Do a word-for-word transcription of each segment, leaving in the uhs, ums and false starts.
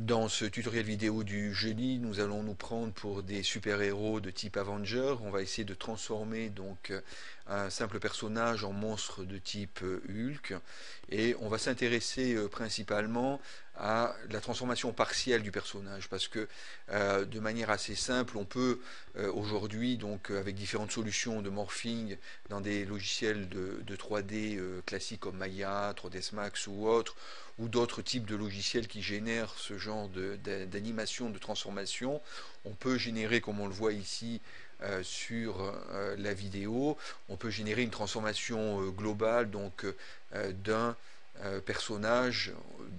Dans ce tutoriel vidéo du jeudi, nous allons nous prendre pour des super-héros de type Avenger. On va essayer de transformer donc un simple personnage en monstre de type Hulk. Et on va s'intéresser principalement à la transformation partielle du personnage, parce que euh, de manière assez simple, on peut euh, aujourd'hui, donc avec différentes solutions de morphing dans des logiciels de, de trois D euh, classiques comme Maya, trois ds Max ou autres, ou d'autres types de logiciels qui génèrent ce genre d'animation, de, de transformation. On peut générer, comme on le voit ici euh, sur euh, la vidéo, on peut générer une transformation euh, globale donc euh, d'un euh, personnage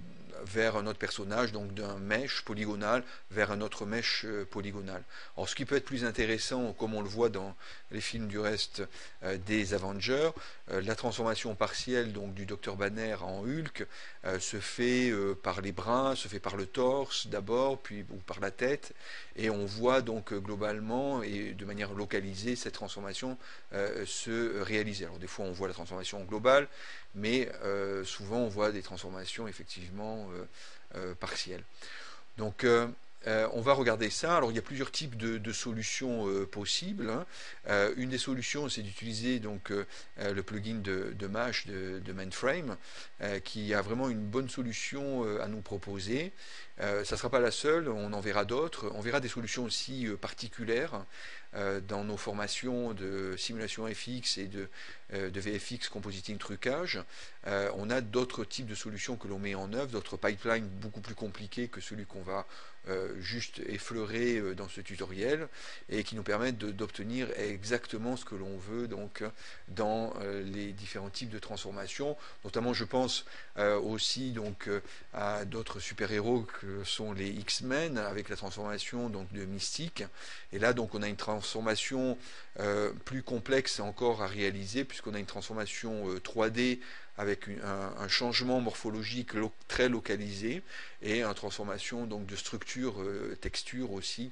vers un autre personnage, donc d'un mesh polygonal vers un autre mesh euh, polygonal. Alors ce qui peut être plus intéressant, comme on le voit dans les films du reste euh, des Avengers, euh, la transformation partielle donc du docteur Banner en Hulk euh, se fait euh, par les bras, se fait par le torse d'abord, puis ou par la tête, et on voit donc euh, globalement et de manière localisée cette transformation euh, se réaliser. Alors des fois on voit la transformation globale, mais euh, souvent on voit des transformations effectivement euh, euh, partielles. Donc euh, euh, on va regarder ça. Alors il y a plusieurs types de, de solutions euh, possibles. Hein. Euh, une des solutions, c'est d'utiliser donc euh, le plugin de, de Mesh de, de Mainframe, euh, qui a vraiment une bonne solution euh, à nous proposer. Euh, ça ne sera pas la seule, on en verra d'autres. On verra des solutions aussi euh, particulières euh, dans nos formations de simulation F X et de, euh, de V F X compositing trucage. Euh, on a d'autres types de solutions que l'on met en œuvre, d'autres pipelines beaucoup plus compliqués que celui qu'on va euh, juste effleurer euh, dans ce tutoriel et qui nous permettent d'obtenir exactement ce que l'on veut donc dans euh, les différents types de transformations. Notamment, je pense euh, aussi donc euh, à d'autres super-héros que sont les X-Men avec la transformation donc de Mystique. Et là, donc, on a une transformation euh, plus complexe encore à réaliser puisqu'on a une transformation euh, trois D avec une, un, un changement morphologique lo très localisé et une transformation donc de structure, euh, texture aussi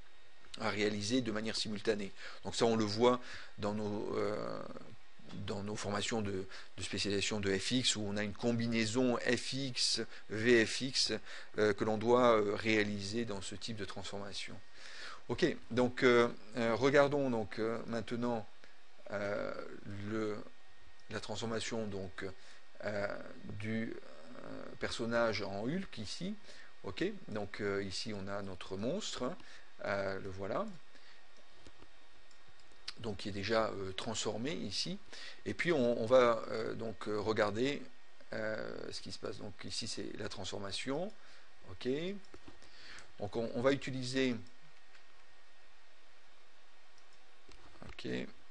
à réaliser de manière simultanée. Donc ça on le voit dans nos, euh, dans nos formations de, de spécialisation de F X où on a une combinaison F X, V F X euh, que l'on doit euh, réaliser dans ce type de transformation. Ok, donc euh, euh, regardons donc euh, maintenant euh, le la transformation donc euh, du euh, personnage en Hulk ici. Ok, donc euh, ici on a notre monstre, hein, euh, le voilà, donc qui est déjà euh, transformé ici. Et puis on, on va euh, donc euh, regarder euh, ce qui se passe. Donc ici c'est la transformation. Ok, donc on, on va utiliser. Ok,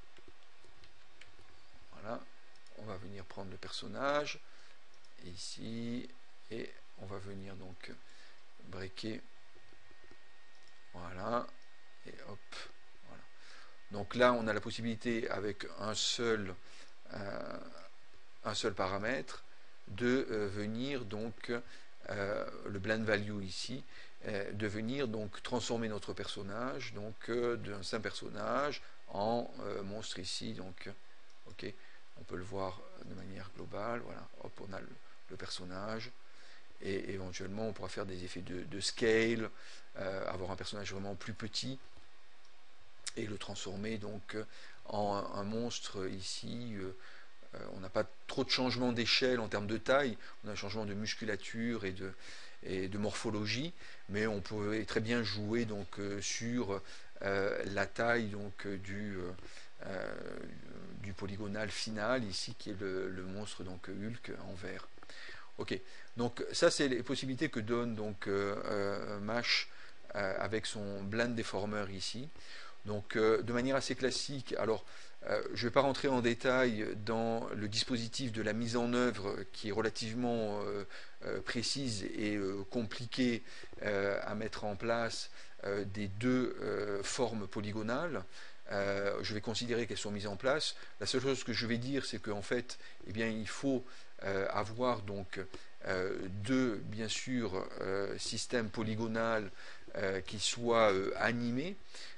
voilà. On va venir prendre le personnage ici et on va venir donc breaker, voilà, et hop, voilà. Donc là on a la possibilité avec un seul euh, un seul paramètre de euh, venir donc euh, le blend value ici euh, de venir donc transformer notre personnage donc euh, d'un simple personnage en euh, monstre ici. Donc ok, on peut le voir de manière globale, voilà, hop, on a le, le personnage, et éventuellement on pourra faire des effets de, de scale, euh, avoir un personnage vraiment plus petit, et le transformer donc en un, un monstre ici. Euh, on n'a pas trop de changement d'échelle en termes de taille, on a un changement de musculature et de, et de morphologie, mais on pourrait très bien jouer donc euh, sur euh, la taille donc du euh, du polygonal final ici qui est le, le monstre donc Hulk en vert. Ok, donc ça c'est les possibilités que donne donc euh, euh, Mesh euh, avec son blend deformer ici. Donc euh, de manière assez classique, alors euh, je ne vais pas rentrer en détail dans le dispositif de la mise en œuvre qui est relativement euh, euh, précise et euh, compliquée euh, à mettre en place euh, des deux euh, formes polygonales. Euh, je vais considérer qu'elles sont mises en place. La seule chose que je vais dire, c'est qu'en fait, eh bien, il faut euh, avoir donc euh, deux, bien sûr, euh, systèmes polygonaux euh, qui soient euh, animés.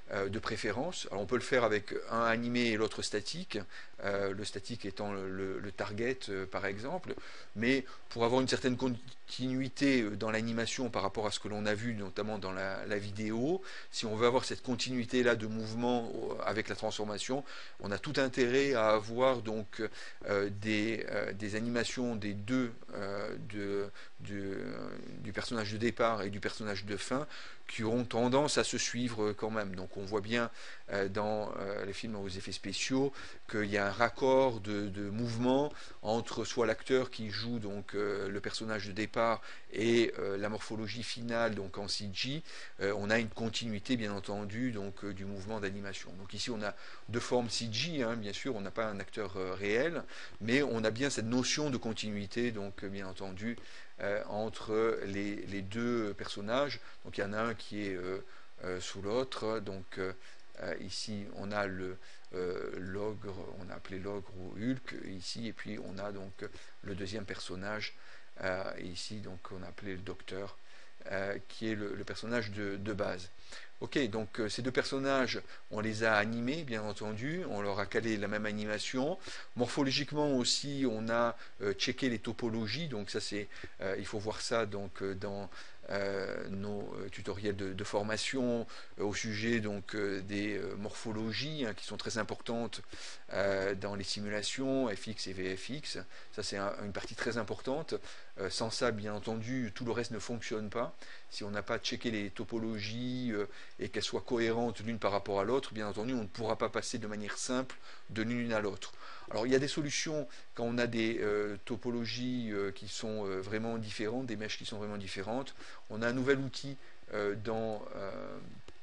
euh, de préférence. Alors on peut le faire avec un animé et l'autre statique, euh, le statique étant le, le, le target euh, par exemple, mais pour avoir une certaine continuité dans l'animation par rapport à ce que l'on a vu notamment dans la, la vidéo, si on veut avoir cette continuité là de mouvement avec la transformation, on a tout intérêt à avoir donc euh, des, euh, des animations des deux euh, de, de, du personnage de départ et du personnage de fin qui auront tendance à se suivre quand même. Donc on voit bien euh, dans euh, les films aux effets spéciaux qu'il y a un raccord de, de mouvement entre soit l'acteur qui joue donc euh, le personnage de départ et euh, la morphologie finale donc en C G. Euh, on a une continuité bien entendu donc euh, du mouvement d'animation. Donc ici on a deux formes C G, hein, bien sûr, on n'a pas un acteur euh, réel, mais on a bien cette notion de continuité donc euh, bien entendu euh, entre les, les deux personnages. Donc il y en a un qui est euh, euh, sous l'autre. Donc euh, ici on a le euh, l'ogre, on a appelé l'ogre ou Hulk ici, et puis on a donc le deuxième personnage euh, ici, donc on a appelé le docteur, euh, qui est le, le personnage de, de base. Ok, donc euh, ces deux personnages, on les a animés, bien entendu, on leur a calé la même animation. Morphologiquement aussi, on a euh, checké les topologies, donc ça c'est, euh, il faut voir ça donc euh, dans euh, nos euh, tutoriels de, de formation euh, au sujet donc euh, des euh, morphologies hein, qui sont très importantes euh, dans les simulations F X et V F X. Ça c'est un, une partie très importante. Euh, sans ça, bien entendu, tout le reste ne fonctionne pas. Si on n'a pas checké les topologies euh, et qu'elles soient cohérentes l'une par rapport à l'autre, bien entendu, on ne pourra pas passer de manière simple de l'une à l'autre. Alors, il y a des solutions quand on a des euh, topologies euh, qui sont euh, vraiment différentes, des mèches qui sont vraiment différentes. On a un nouvel outil euh, dans, euh,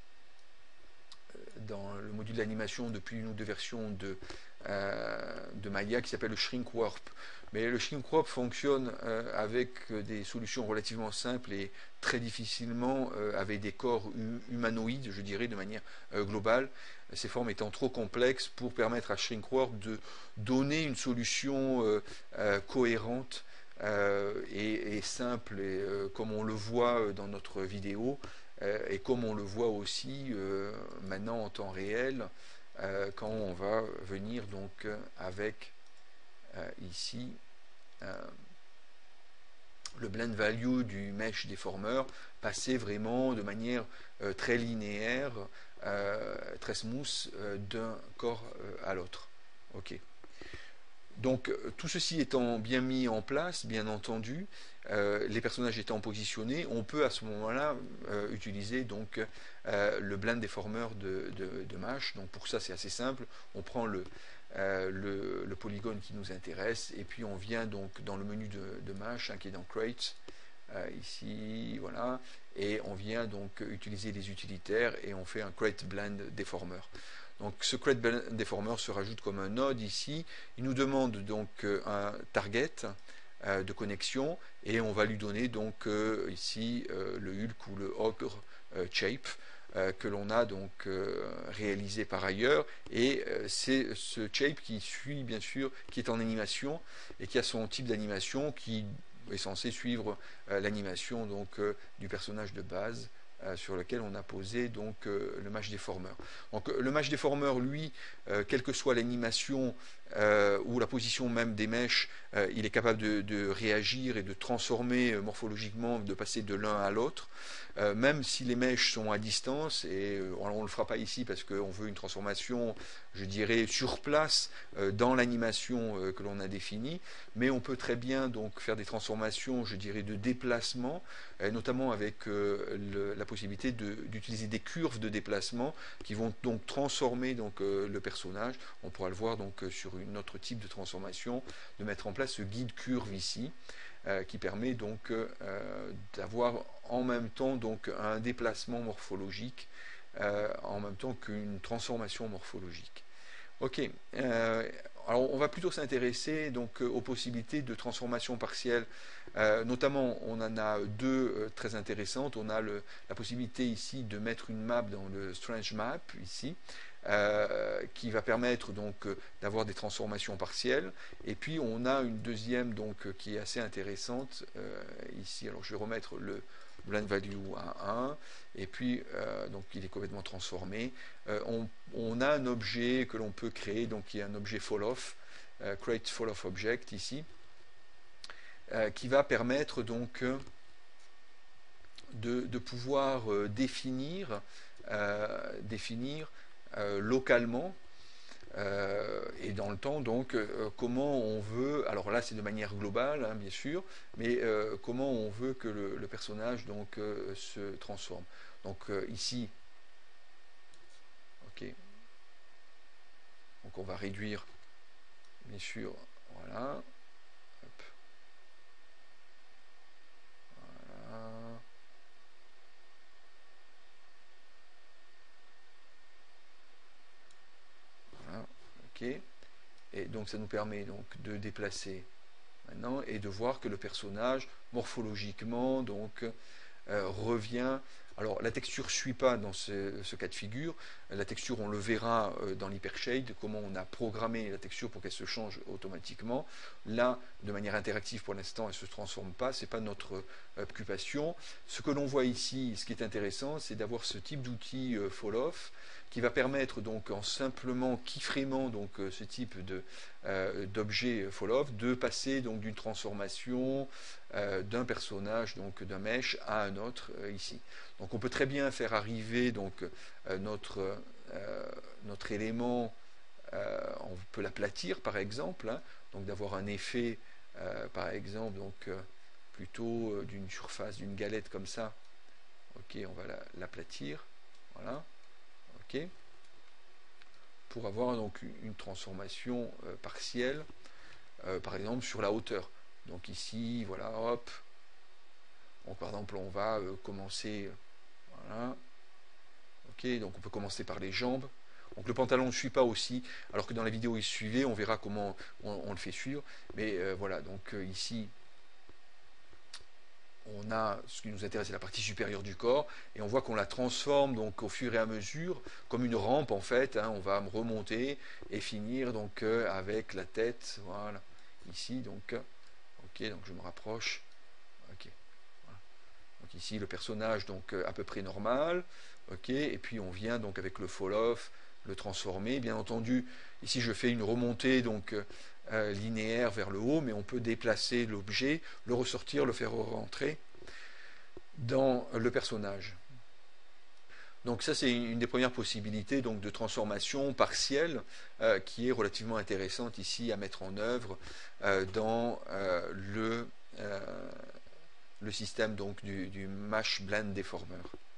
dans le module d'animation depuis une ou deux versions de, euh, de Maya qui s'appelle le Shrink Warp. Mais le Shrink Warp fonctionne euh, avec des solutions relativement simples et très difficilement euh, avec des corps humanoïdes, je dirais, de manière euh, globale. Ces formes étant trop complexes pour permettre à Shrink Warp de donner une solution euh, euh, cohérente euh, et, et simple, et, euh, comme on le voit dans notre vidéo, euh, et comme on le voit aussi euh, maintenant en temps réel, euh, quand on va venir donc euh, avec euh, ici euh, le blend value du mesh déformeur passer vraiment de manière euh, très linéaire, euh, très smooth euh, d'un corps euh, à l'autre. Ok. Donc tout ceci étant bien mis en place, bien entendu, euh, les personnages étant positionnés, on peut à ce moment-là euh, utiliser donc euh, le blend déformeur de, de, de Mesh. Donc pour ça c'est assez simple, on prend le, euh, le, le polygone qui nous intéresse et puis on vient donc dans le menu de, de Mesh hein, qui est dans Create, euh, ici, voilà, et on vient donc utiliser les utilitaires et on fait un Create Blend Deformer. Donc ce Create Blend Deformer se rajoute comme un node ici. Il nous demande donc un target euh, de connexion et on va lui donner donc euh, ici euh, le Hulk ou le Ogre euh, Shape euh, que l'on a donc euh, réalisé par ailleurs. Et euh, c'est ce Shape qui suit bien sûr, qui est en animation et qui a son type d'animation qui est censé suivre euh, l'animation donc euh, du personnage de base. Euh, sur lequel on a posé donc euh, le Mesh Deformer. Donc euh, le Mesh Deformer, lui, euh, quelle que soit l'animation euh, ou la position même des mèches, euh, il est capable de, de réagir et de transformer euh, morphologiquement, de passer de l'un à l'autre. Euh, même si les mèches sont à distance, et euh, on ne le fera pas ici parce qu'on veut une transformation, je dirais, sur place euh, dans l'animation euh, que l'on a définie, mais on peut très bien donc faire des transformations, je dirais, de déplacement, euh, notamment avec euh, le, la possibilité d'utiliser de, des curves de déplacement qui vont donc transformer donc, euh, le personnage. On pourra le voir donc euh, sur un autre type de transformation, de mettre en place ce guide curve ici, euh, qui permet donc euh, d'avoir en même temps donc un déplacement morphologique euh, en même temps qu'une transformation morphologique. Ok, euh, alors on va plutôt s'intéresser donc aux possibilités de transformation partielle. Euh, notamment, on en a deux euh, très intéressantes. On a le, la possibilité ici de mettre une map dans le Strange Map ici, euh, qui va permettre donc euh, d'avoir des transformations partielles. Et puis on a une deuxième donc qui est assez intéressante euh, ici. Alors je vais remettre le blend value à un, et puis euh, donc il est complètement transformé. Euh, on, on, a un objet que l'on peut créer, donc qui est un objet fall off, euh, create fall off object ici, euh, qui va permettre donc de, de pouvoir euh, définir, euh, définir euh, localement Euh, et dans le temps, donc, euh, comment on veut, alors là c'est de manière globale, hein, bien sûr, mais euh, comment on veut que le, le personnage donc, euh, se transforme. Donc euh, ici, ok, donc on va réduire, bien sûr, voilà, hop, voilà, voilà, ok, et donc ça nous permet donc de déplacer maintenant et de voir que le personnage morphologiquement donc euh, revient. Alors la texture ne suit pas dans ce, ce, cas de figure. La texture, on le verra euh, dans l'hypershade, comment on a programmé la texture pour qu'elle se change automatiquement. Là, de manière interactive pour l'instant, elle ne se transforme pas, ce n'est pas notre euh, occupation. Ce que l'on voit ici, ce qui est intéressant, c'est d'avoir ce type d'outil euh, fall off qui va permettre donc en simplement keyframant donc euh, ce type de euh, d'objet fall off de passer donc d'une transformation euh, d'un personnage donc d'un mesh à un autre euh, ici. Donc on peut très bien faire arriver donc euh, notre euh, notre élément, euh, on peut l'aplatir par exemple, hein, donc d'avoir un effet euh, par exemple donc euh, plutôt euh, d'une surface d'une galette comme ça. Ok, on va l'aplatir, voilà. Ok, pour avoir donc une transformation euh, partielle, euh, par exemple sur la hauteur. Donc ici, voilà, hop. Donc par exemple, on va euh, commencer, voilà. Ok, donc on peut commencer par les jambes. Donc le pantalon ne suit pas aussi, alors que dans la vidéo il suivait, on verra comment on, on le fait suivre. Mais euh, voilà, donc euh, ici, on a ce qui nous intéresse, c'est la partie supérieure du corps, et on voit qu'on la transforme donc au fur et à mesure, comme une rampe en fait, hein, on va remonter et finir donc euh, avec la tête, voilà, ici donc, ok, donc je me rapproche, ok, voilà. Donc ici le personnage donc euh, à peu près normal, ok, et puis on vient donc avec le fall off, le transformer, bien entendu, ici je fais une remontée donc euh, linéaire vers le haut, mais on peut déplacer l'objet, le ressortir, le faire rentrer dans le personnage. Donc ça c'est une des premières possibilités donc, de transformation partielle euh, qui est relativement intéressante ici à mettre en œuvre euh, dans euh, le, euh, le système donc, du, du Mesh Blend Deformer.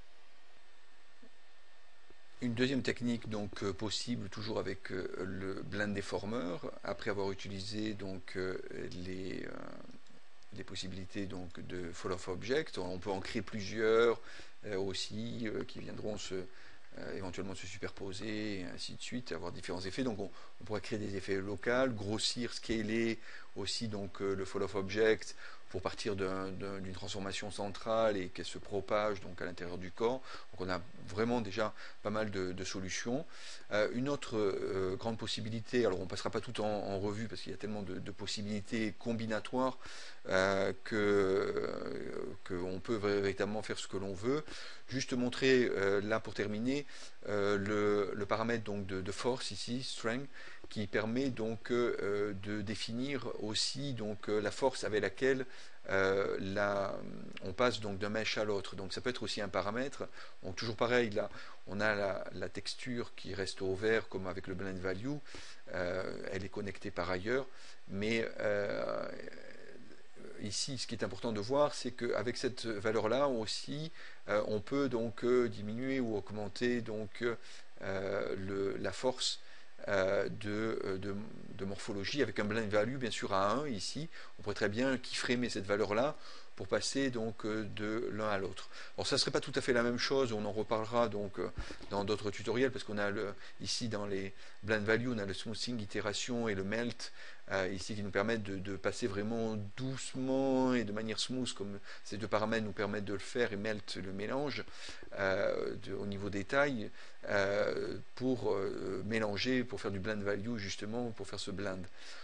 Une deuxième technique donc euh, possible toujours avec euh, le Blend Deformer, après avoir utilisé donc euh, les, euh, les possibilités donc de fall of object, on peut en créer plusieurs euh, aussi euh, qui viendront se, euh, éventuellement se superposer et ainsi de suite, avoir différents effets. Donc on, on pourrait créer des effets locaux, grossir, scaler aussi donc euh, le fall of object pour partir d'une transformation centrale et qu'elle se propage donc à l'intérieur du corps. Donc on a vraiment déjà pas mal de, de solutions. Euh, une autre euh, grande possibilité, alors on ne passera pas tout en, en revue parce qu'il y a tellement de, de possibilités combinatoires euh, que euh, qu'on peut véritablement faire ce que l'on veut. Juste montrer euh, là pour terminer euh, le, le paramètre donc de, de force ici, strength, qui permet donc euh, de définir aussi donc euh, la force avec laquelle euh, la, on passe donc d'un mesh à l'autre. Donc ça peut être aussi un paramètre. Donc toujours pareil, là on a la, la texture qui reste au vert comme avec le blend value. Euh, elle est connectée par ailleurs, mais euh, ici, ce qui est important de voir, c'est qu'avec cette valeur-là aussi, euh, on peut donc euh, diminuer ou augmenter donc euh, le, la force euh, de, de, de morphologie avec un blend value bien sûr à un ici. On pourrait très bien keyframer cette valeur-là pour passer donc de l'un à l'autre. Alors ça ne serait pas tout à fait la même chose, on en reparlera donc dans d'autres tutoriels parce qu'on a le, ici dans les blend value, on a le smoothing, itération et le melt euh, ici qui nous permettent de, de passer vraiment doucement et de manière smooth comme ces deux paramètres nous permettent de le faire et melt le mélange euh, de, au niveau des tailles euh, pour euh, mélanger, pour faire du blend value justement, pour faire ce blend.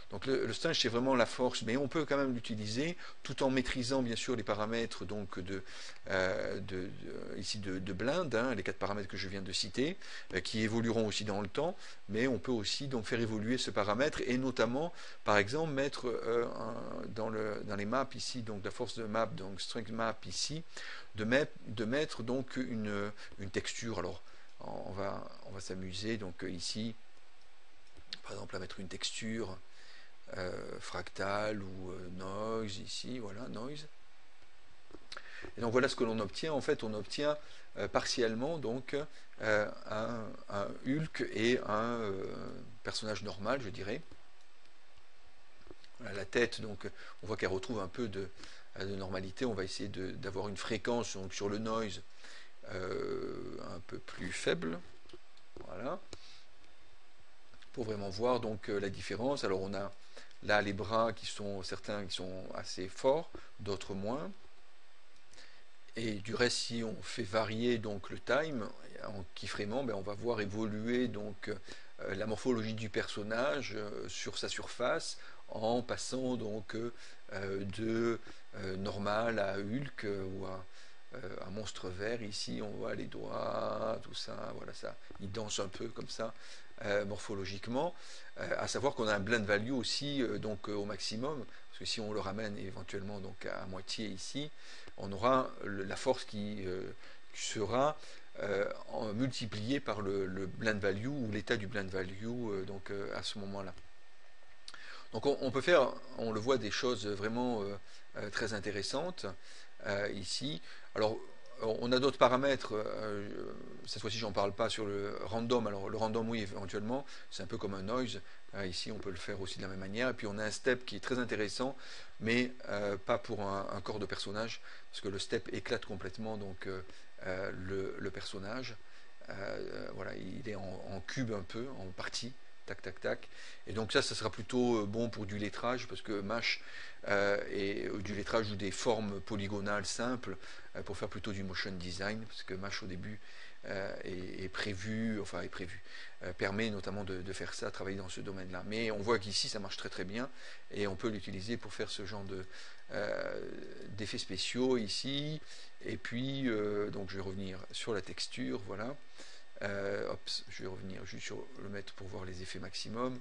Donc le, le stage c'est vraiment la force, mais on peut quand même l'utiliser tout en maîtrisant bien sûr les paramètres donc de, euh, de, de ici de, de blinde, hein, les quatre paramètres que je viens de citer, euh, qui évolueront aussi dans le temps, mais on peut aussi donc faire évoluer ce paramètre et notamment par exemple mettre euh, un, dans, le, dans les maps ici, donc la force de map, donc strength map ici, de, mettre, de mettre donc une, une texture. Alors on va, on va s'amuser donc ici par exemple à mettre une texture euh, fractale ou euh, noise ici, voilà, noise. Et donc voilà ce que l'on obtient. En fait, on obtient euh, partiellement donc euh, un, un Hulk et un euh, personnage normal, je dirais. Voilà, la tête, donc on voit qu'elle retrouve un peu de, de normalité. On va essayer d'avoir une fréquence donc, sur le noise euh, un peu plus faible. Voilà. Pour vraiment voir donc la différence. Alors on a là les bras qui sont certains qui sont assez forts, d'autres moins. Et du reste, si on fait varier donc le time en keyframant, ben on va voir évoluer donc euh, la morphologie du personnage euh, sur sa surface en passant donc euh, de euh, normal à Hulk euh, ou à euh, un monstre vert. Ici, on voit les doigts, tout ça, voilà ça. Il danse un peu comme ça euh, morphologiquement. Euh, à savoir qu'on a un blend value aussi euh, donc euh, au maximum, parce que si on le ramène éventuellement donc à moitié ici, on aura le, la force qui, euh, qui sera euh, en, multipliée par le, le blend value ou l'état du blend value euh, donc euh, à ce moment-là. Donc on, on peut faire, on le voit, des choses vraiment euh, euh, très intéressantes euh, ici. Alors on a d'autres paramètres, euh, cette fois-ci j'en parle pas sur le random. Alors le random, oui, éventuellement, c'est un peu comme un noise. Euh, ici on peut le faire aussi de la même manière. Et puis on a un step qui est très intéressant, mais euh, pas pour un, un corps de personnage, parce que le step éclate complètement donc euh, euh, le, le personnage. Euh, voilà, il est en, en cube un peu, en partie. Tac, tac, tac. Et donc ça, ça sera plutôt bon pour du lettrage, parce que Mesh euh, et du lettrage ou des formes polygonales simples euh, pour faire plutôt du motion design, parce que Mesh au début euh, est, est prévu, enfin est prévu, euh, permet notamment de, de faire ça, travailler dans ce domaine-là. Mais on voit qu'ici ça marche très très bien et on peut l'utiliser pour faire ce genre de euh, d'effets spéciaux ici. Et puis euh, donc je vais revenir sur la texture, voilà. Euh, hop, je vais revenir juste sur le mettre pour voir les effets maximum.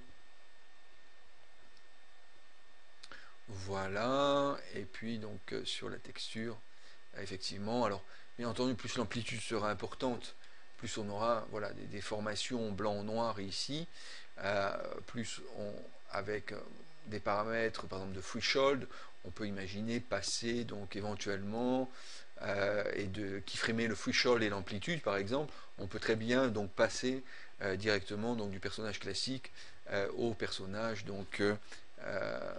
Voilà, et puis donc euh, sur la texture, effectivement, alors bien entendu, plus l'amplitude sera importante, plus on aura voilà, des, des formations blanc-noir ici, euh, plus on, avec euh, des paramètres par exemple de threshold, on peut imaginer passer donc éventuellement euh, et de keyframer le threshold et l'amplitude par exemple, on peut très bien donc passer euh, directement donc du personnage classique euh, au personnage donc euh, euh,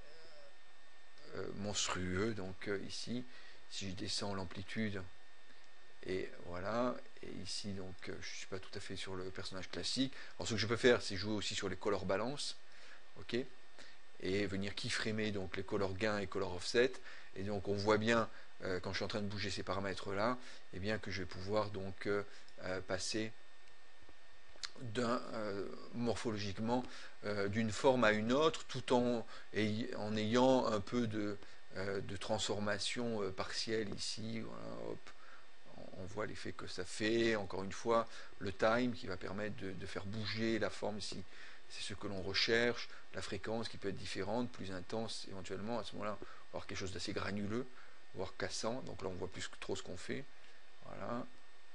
monstrueux. Donc euh, ici, si je descends l'amplitude, et voilà, et ici donc euh, je ne suis pas tout à fait sur le personnage classique. Alors ce que je peux faire, c'est jouer aussi sur les color balance, ok, et venir keyframer donc les color gain et color offset. Et donc on voit bien euh, quand je suis en train de bouger ces paramètres là, et bien que je vais pouvoir donc euh, euh, passer d'un euh, morphologiquement euh, d'une forme à une autre, tout en, et, en ayant un peu de, euh, de transformation euh, partielle ici. Voilà, hop, on voit l'effet que ça fait. Encore une fois, le time qui va permettre de, de faire bouger la forme si c'est ce que l'on recherche, la fréquence qui peut être différente, plus intense éventuellement. À ce moment-là, on va avoir quelque chose d'assez granuleux, voire cassant. Donc là, on voit plus trop ce qu'on fait. Voilà.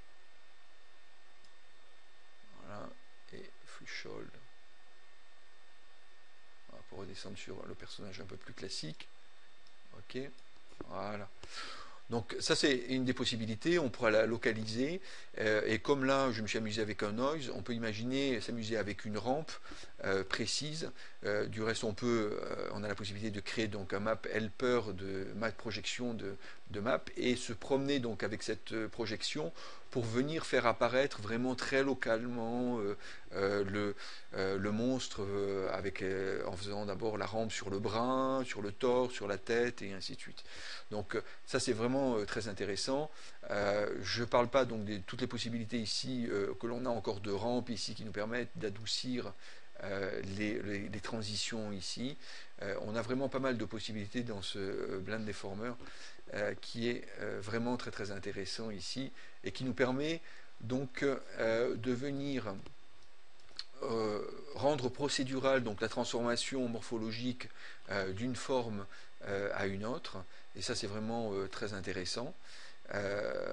Voilà. Et threshold. Voilà, pour redescendre sur le personnage un peu plus classique. Ok. Voilà. Donc ça c'est une des possibilités, on pourra la localiser, euh, et comme là je me suis amusé avec un noise, on peut imaginer s'amuser avec une rampe euh, précise. Euh, du reste on peut, euh, on a la possibilité de créer donc un map helper de map projection de, de map et se promener donc avec cette projection pour venir faire apparaître vraiment très localement euh, euh, le, euh, le monstre euh, avec, euh, en faisant d'abord la rampe sur le bras, sur le torse, sur la tête et ainsi de suite. Donc ça c'est vraiment euh, très intéressant. Euh, je ne parle pas donc de toutes les possibilités ici euh, que l'on a encore de rampes ici qui nous permettent d'adoucir euh, les, les, les transitions ici. Euh, on a vraiment pas mal de possibilités dans ce Blend Deformer euh, qui est euh, vraiment très très intéressant ici et qui nous permet donc euh, de venir euh, rendre procédural donc la transformation morphologique euh, d'une forme euh, à une autre, et ça c'est vraiment euh, très intéressant. Euh,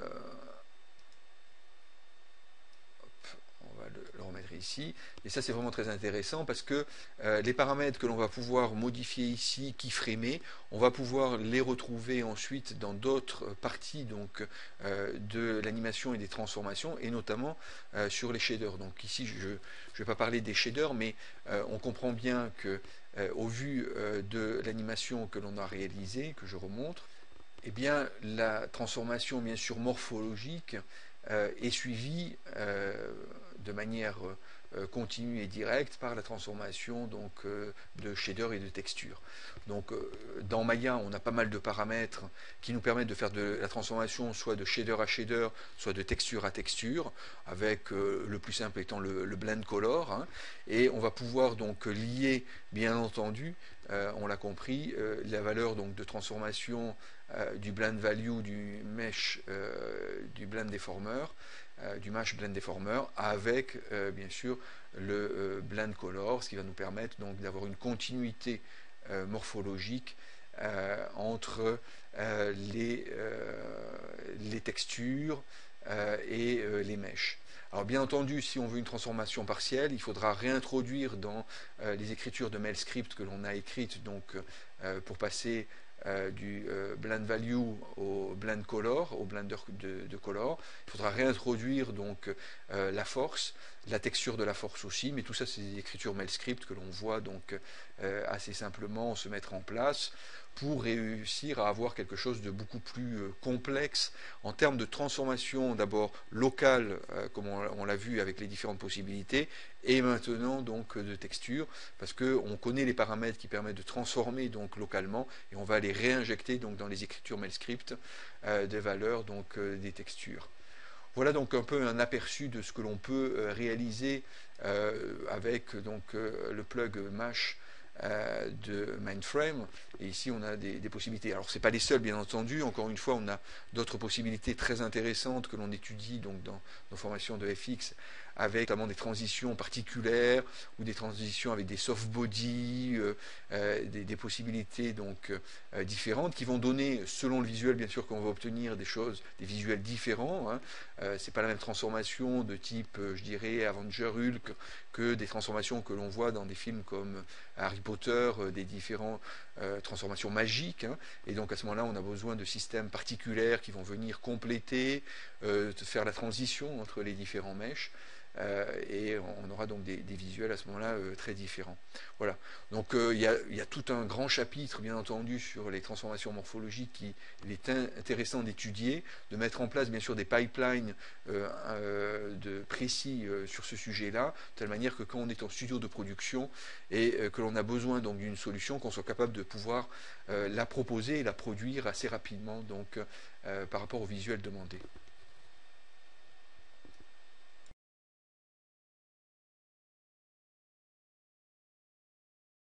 on va le, le remettre ici, et ça c'est vraiment très intéressant parce que euh, les paramètres que l'on va pouvoir modifier ici, keyframer, on va pouvoir les retrouver ensuite dans d'autres parties donc euh, de l'animation et des transformations, et notamment euh, sur les shaders. Donc ici je ne vais pas parler des shaders, mais euh, on comprend bien que euh, au vu euh, de l'animation que l'on a réalisée, que je remontre, eh bien la transformation bien sûr morphologique euh, est suivie euh, de manière euh, continue et directe par la transformation donc, euh, de shader et de texture. Donc euh, dans Maya, on a pas mal de paramètres qui nous permettent de faire de la transformation soit de shader à shader, soit de texture à texture, avec euh, le plus simple étant le, le blend color, hein, et on va pouvoir donc lier, bien entendu, euh, on l'a compris, euh, la valeur donc, de transformation euh, du blend value du mesh euh, du blend deformer, euh, du mesh blend deformer, avec euh, bien sûr le euh, blend color, ce qui va nous permettre donc d'avoir une continuité euh, morphologique euh, entre euh, les, euh, les textures euh, et euh, les mèches. Alors bien entendu, si on veut une transformation partielle, il faudra réintroduire dans euh, les écritures de MailScript que l'on a écrites donc, euh, pour passer euh, du euh, blend value au blend color, au blender de, de color. Il faudra réintroduire donc euh, la force, la texture de la force aussi, mais tout ça c'est des écritures MailScript que l'on voit donc euh, assez simplement se mettre en place pour réussir à avoir quelque chose de beaucoup plus euh, complexe en termes de transformation d'abord locale, euh, comme on, on l'a vu avec les différentes possibilités, et maintenant donc de texture, parce qu'on connaît les paramètres qui permettent de transformer donc localement, et on va les réinjecter donc dans les écritures MailScript euh, des valeurs donc euh, des textures. Voilà donc un peu un aperçu de ce que l'on peut euh, réaliser euh, avec donc euh, le plug Mesh euh, de Mindframe, et ici on a des, des possibilités. Alors c'est pas les seuls bien entendu, encore une fois on a d'autres possibilités très intéressantes que l'on étudie donc dans nos formations de F X, avec notamment des transitions particulières ou des transitions avec des soft body, euh, euh, des, des possibilités donc euh, différentes qui vont donner, selon le visuel bien sûr qu'on va obtenir, des choses, des visuels différents. Hein. Euh, c'est pas la même transformation de type, euh, je dirais, Avenger Hulk que des transformations que l'on voit dans des films comme Harry Potter, euh, des différentes euh, transformations magiques. Hein. Et donc à ce moment-là, on a besoin de systèmes particuliers qui vont venir compléter, euh, faire la transition entre les différents meshs. Euh, et on aura donc des, des visuels à ce moment-là euh, très différents. Voilà. Donc euh, il y, y a tout un grand chapitre, bien entendu, sur les transformations morphologiques qui il est in intéressant d'étudier, de mettre en place bien sûr des pipelines euh, euh, de précis euh, sur ce sujet-là, de telle manière que quand on est en studio de production et euh, que l'on a besoin donc d'une solution, qu'on soit capable de pouvoir euh, la proposer et la produire assez rapidement donc euh, par rapport au visuel demandé.